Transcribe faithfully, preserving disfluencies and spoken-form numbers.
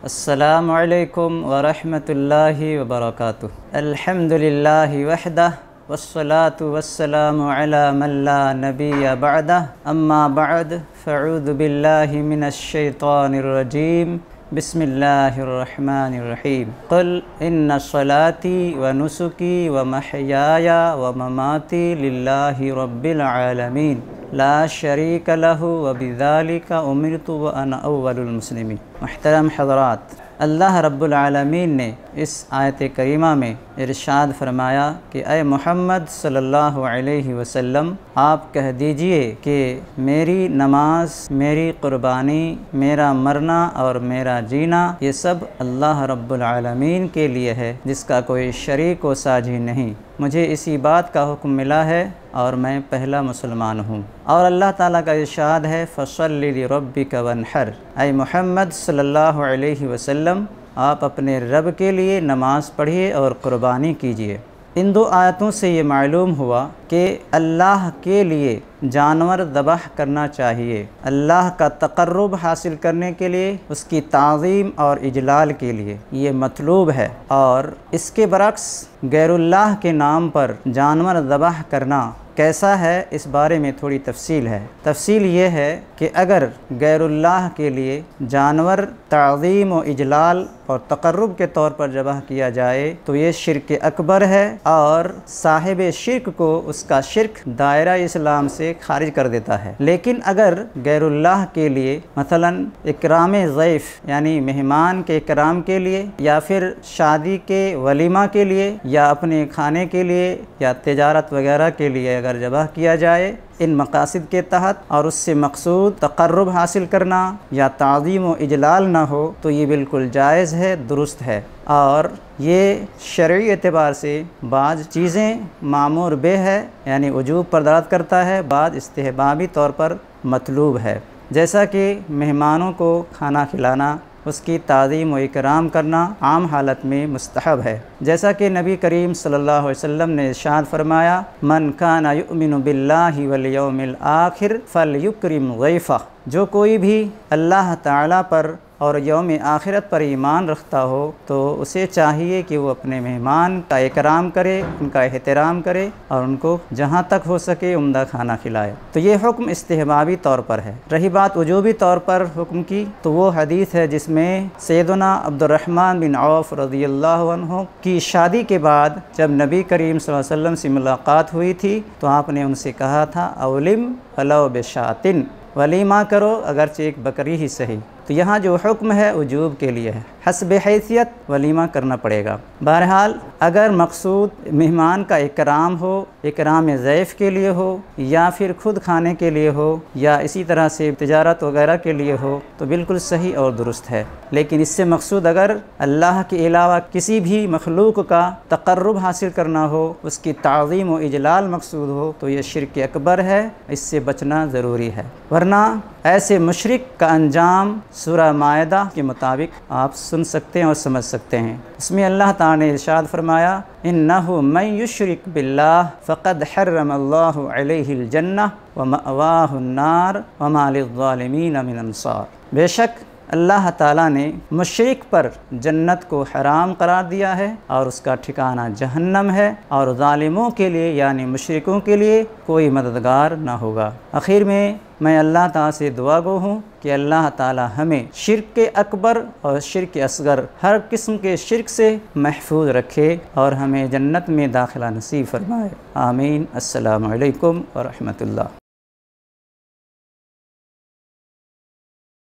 अस्सलामु अलैकुम वरहमतुल्लाहि वबरकातुहू। अल्हम्दुलिल्लाहि वहदह वस्सलातु वस्सलामु अला मन ला नबिय्य बअदह। अम्मा बअद फ़अऊज़ु बिल्लाहि मिनश शैतानिर रजीम। बिस्मिल्लाहिर रहमानिर रहीम। क़ुल इन्ना सलाती व नुसुकी व महयाया व ममाती लिल्लाहि रब्बिल आलमीन ला शरीक लहु व बिज़ालिका उमिरतु व अना अव्वलुल मुस्लिमीन। मुहतरम हज़रात, अल्लाह रब्बुल आलमीन ने इस आयत करीमा में इरशाद फरमाया कि अय मोहम्मद सल्लल्लाहु अलैहि वसल्लम, आप कह दीजिए कि मेरी नमाज, मेरी क़ुरबानी, मेरा मरना और मेरा जीना ये सब अल्लाह रब्बुल आलमीन के लिए है, जिसका कोई शरीक व साझी नहीं। मुझे इसी बात का हुक्म मिला है और मैं पहला मुसलमान हूँ। और अल्लाह ताला का इरशाद है, फ़सल्लि लिरब्बिका वन्हर। अय मोहम्मद सल्लल्लाहु अलैहि वसल्लम, आप अपने रब के लिए नमाज़ पढ़िए और क़ुरबानी कीजिए। इन दो आयतों से ये मालूम हुआ कि अल्लाह के लिए जानवर ज़बह करना चाहिए, अल्लाह का तक़र्रुब हासिल करने के लिए, उसकी ताज़ीम और इजलाल के लिए ये मतलूब है। और इसके बरक्स गैरुल्लाह के नाम पर जानवर ज़बह करना कैसा है, इस बारे में थोड़ी तफसील है। तफसील ये है कि अगर गैरुल्लाह के लिए जानवर ताज़ीम व इजलाल और तक़र्रुब के तौर पर ज़बह किया जाए तो ये शिर्क अकबर है और साहिब शिर्क को उसका शिर्क दायरा इस्लाम से खारिज कर देता है। लेकिन अगर गैरुल्लाह के लिए मसलन इकराम ज़ैफ़ यानी मेहमान के इकराम के लिए, या फिर शादी के वलीमा के लिए, या अपने खाने के लिए, या तिजारत वगैरह के लिए अगर ज़बह किया जाए इन मकासद के तहत और उससे मकसूद तक़र्रुब हासिल करना या ताज़ीम व इजलाल ना हो, तो ये बिल्कुल जायज़ है, दुरुस्त है। और ये शरई एतबार से बाज़ चीज़ें मामूर बे है यानी वजूब पर दलालत करता है, बाज़ इस्तिहबाबी तौर पर मतलूब है। जैसा कि मेहमानों को खाना खिलाना, उसकी ताज़ीम व इकराम करना आम हालत में मुस्तहब है। जैसा कि नबी करीम सल्लल्लाहु अलैहि वसल्लम ने इरशाद फरमाया, मन काना युमिनु बिल्लाहि वल यौमिल आखिर फलयुक्रिम ज़ैफ़ह। जो कोई भी अल्लाह ताला पर और यौम आखिरत पर ईमान रखता हो तो उसे चाहिए कि वो अपने मेहमान का इकराम करे, उनका एहतराम करे और उनको जहाँ तक हो सके उम्दा खाना खिलाए। तो ये हुक्म इस्तिहबाबी तौर पर है। रही बात वजूबी तौर पर हुक्म की, तो वो हदीस है जिसमें सैयदना अब्दुर्रहमान बिन औफ रज़ियल्लाहु अन्हु की शादी के बाद जब नबी करीम सल्लल्लाहु अलैहि वसल्लम से मुलाकात हुई थी तो आपने उनसे कहा था, अवलिम फलौ बिशातिन, वलीमा करो अगरचे एक बकरी ही सही। तो यहाँ जो हुक्म है वजूब के लिए है, हस्ब हैसियत वलीमा करना पड़ेगा। बहरहाल अगर मकसूद मेहमान का इकराम हो, इकराम ज़ैफ़ के लिए हो, या फिर खुद खाने के लिए हो, या इसी तरह से तिजारत वगैरह के लिए हो, तो बिल्कुल सही और दुरुस्त है। लेकिन इससे मकसूद अगर अल्लाह के अलावा किसी भी मखलूक का तक़र्रुब हासिल करना हो, उसकी ताज़ीम व इजलाल मकसूद हो, तो ये शिर्क अकबर है, इससे बचना ज़रूरी है। वरना ऐसे मुशरिक का अंजाम सूरह मायदा के मुताबिक आप सुन सकते हैं और समझ सकते हैं। इसमें अल्लाह ताला ने इरशाद फरमाया, इन्नहु मन युश्रिक बिल्लाह फ़क़द हर्रमल्लाहु अलैहिल जन्नह व मअवाहुन नार व मा लिज़्ज़ालिमीन मिन अंसार। बेशक अल्लाह ताला ने मुशरिक पर जन्नत को हराम करार दिया है और उसका ठिकाना जहन्नम है, और ज़ालिमों के लिए यानी मुशरिकों के लिए कोई मददगार ना होगा। आखिर में मैं अल्लाह ताला से दुआ गो हूँ कि अल्लाह ताला हमें शिर्क अकबर और शिर्क असगर हर किस्म के शिर्क से महफूज रखे और हमें जन्नत में दाखिला नसीब फरमाए। आमीन। अस्सलामु अलैकुम व रहमतुल्लाह।